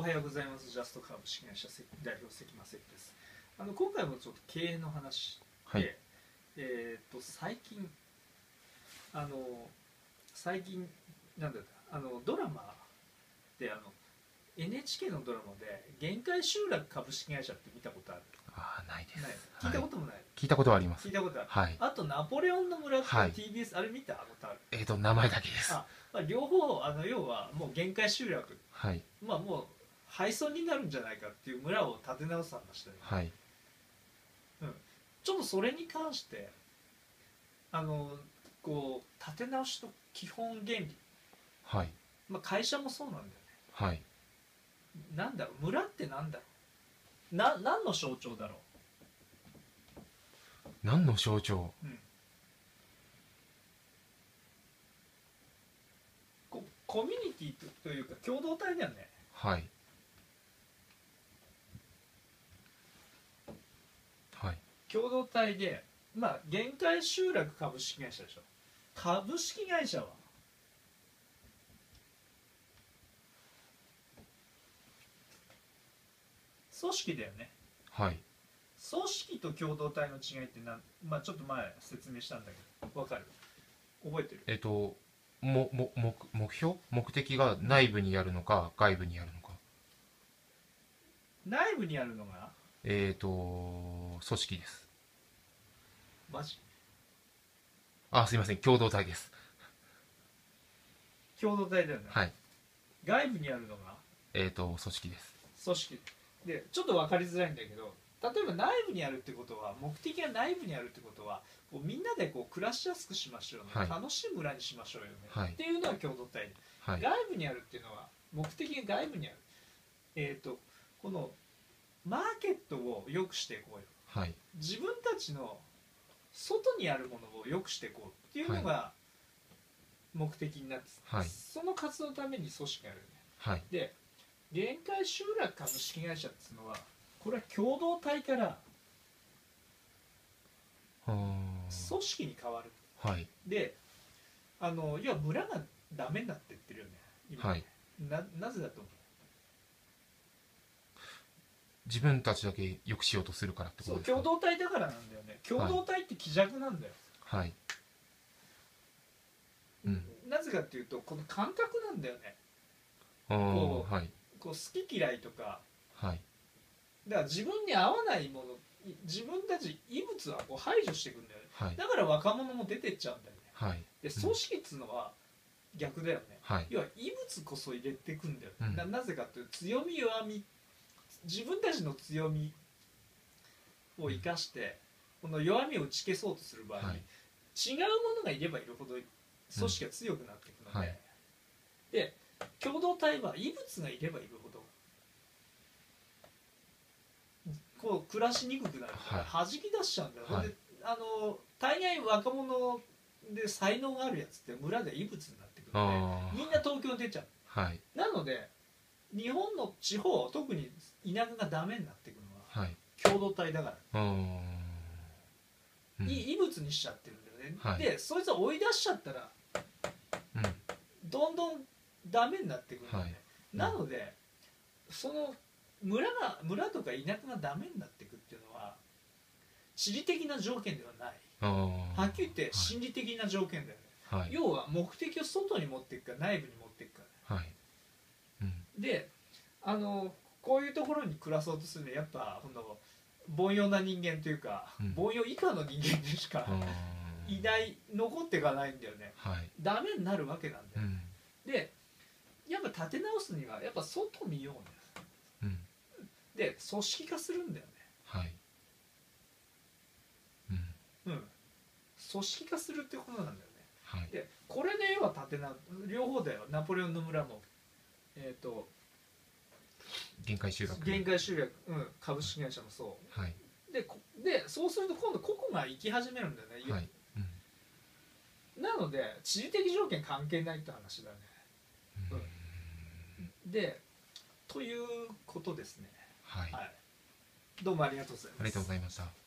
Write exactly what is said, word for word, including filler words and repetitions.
おはようございます。ジャスト株式会社代表関正です。あの今回もちょっと経営の話で、はい、えっ、ー、と最近あの最近なんだったあのドラマであの エヌエイチケー のドラマで限界集落株式会社って見たことある？ ああ、ないです。 ない。聞いたこともない。はい、 聞いたことはあります。 聞いたことある。 はい。 あとナポレオンの村って ティービーエス、はい、あれ見たことある？ えっ、ー、と名前だけです。 あ、まあ、両方あの要はもう限界集落。 はい。 まあもう廃村になるんじゃないかっていう村を建て直す話だよね。 はい。 うん。ちょっとそれに関してあのこう建て直しの基本原理。 はい。 まあ会社もそうなんだよね。 はい。 なんだろう、村ってなんだろう。な何の象徴だろう。 何の象徴？ うん。コ, コミュニティというか共同体だよね。 はい。はい。 共同体で、まあ限界集落株式会社でしょ。株式会社は組織だよね。 はい。 組織と共同体の違いってなん、まあちょっと前説明したんだけど、わかる？覚えてる？ えっともも目目標目的が内部にあるのか外部にあるのか。 内部にあるのがえっと組織です。 マジ？ あ、すいません、共同体です。 共同体だよね。 はい。 外部にあるのがえっと組織です。 組織で、ちょっと分かりづらいんだけど、例えば内部にあるってことは、目的が内部にあるってことはこうみんなでこう暮らしやすくしましょうね、はい、楽しい村にしましょうよね、はい、っていうのは共同体で、はい、外部にあるっていうのは目的が外部にある、えーとこのマーケットを良くしていこうよ、はい、自分たちの外にあるものを良くしていこうっていうのが目的になって、はい、その活動のために組織があるよね、はい、で限界集落株式会社っていうのはこれは共同体から組織に変わる、はい、であの要は村がダメになっていってるよね今ね、はい、な, なぜだと思う？ 自分たちだけ良くしようとするからってことですか？ そう、共同体だからなんだよね。共同体って希弱なんだよ。はい、うん、なぜかっていうとこの感覚なんだよね。こう、はい、こう好き嫌いとか、はい、だから自分に合わないもの、自分たち異物はこう排除していくんだよね、はい、だから若者も出てっちゃうんだよね、はい、で組織っつうのは逆だよね、はい、要は異物こそ入れていくんだよ、うん、な, なぜかというと強み弱み、自分たちの強みを生かして、うん、この弱みを打ち消そうとする場合に、はい、違うものがいればいるほど組織が強くなっていくので、うん、はい、で共同体は異物がいればいるほどこう暮らしにくくなるから弾き出しちゃうんだよ、はい、であの大概若者で才能があるやつって村で異物になってくるのでみんな東京出ちゃう、はい、なので日本の地方特に田舎がダメになっていくのは、はい、共同体だから、うん、異物にしちゃってるんだよね、はい、でそいつを追い出しちゃったら、うん、どんどんダメになってくるんだよね、はい、うん、なのでその村が村とか田舎がダメになっていくっていうのは地理的な条件ではない、はっきり言って心理的な条件だよね、はい、要は目的を外に持っていくか内部に持っていくか、はい、うん、であのこういうところに暮らそうとするのはやっぱこの凡庸な人間というか、うん、凡庸以下の人間でしかいない残っていかないんだよね、はい、ダメになるわけなんだよ、うん、でやっぱ立て直すにはやっぱ外見ようね、うん、で組織化するんだよね、はい、うん、うん、組織化するってことなんだよね、はい、でこれで要は立て直両方だよ。ナポレオンの村もえっ、ー、と限界集落限界集落、うん、株式会社もそう、はい、で, でそうすると今度個々が生き始めるんだよね、はい、うん、なので地理的条件関係ないって話だね、うん、でということですね、はい、はい、どうもありがとうございます。 ありがとうございました。